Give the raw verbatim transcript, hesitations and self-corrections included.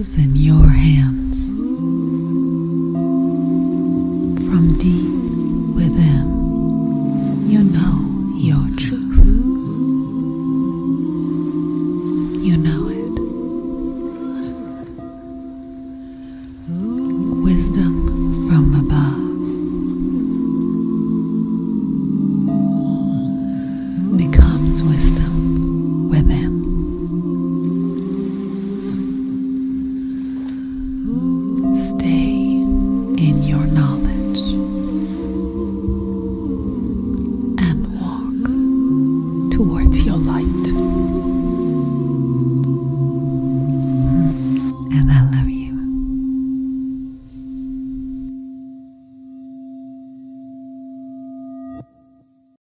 is in your hands. From deep within, you know your truth. You know it. Wisdom from above becomes wisdom.